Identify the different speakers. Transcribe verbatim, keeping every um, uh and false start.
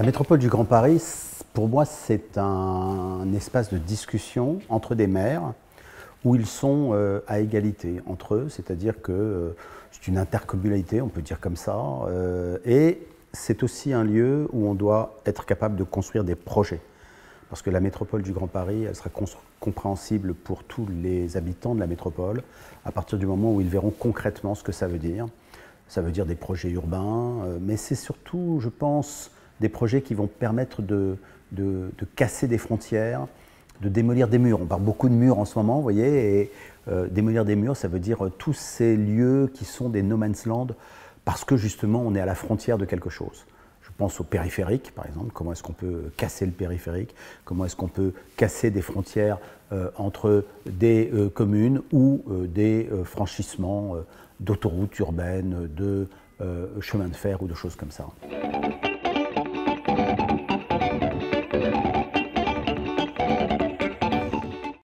Speaker 1: métropole du Grand Paris, pour moi, c'est un, un espace de discussion entre des maires où ils sont euh, à égalité entre eux, c'est-à-dire que euh, c'est une intercommunalité, on peut dire comme ça, euh, et c'est aussi un lieu où on doit être capable de construire des projets. Parce que la métropole du Grand Paris, elle sera compréhensible pour tous les habitants de la métropole à partir du moment où ils verront concrètement ce que ça veut dire. Ça veut dire des projets urbains, euh, mais c'est surtout, je pense, des projets qui vont permettre de, de, de casser des frontières, de démolir des murs. On parle beaucoup de murs en ce moment, vous voyez, et euh, démolir des murs, ça veut dire euh, tous ces lieux qui sont des no man's land, parce que justement, on est à la frontière de quelque chose. Je pense au périphérique, par exemple. Comment est-ce qu'on peut casser le périphérique? Comment est-ce qu'on peut casser des frontières euh, entre des euh, communes ou euh, des euh, franchissements euh, d'autoroutes urbaines, de euh, chemins de fer ou de choses comme ça.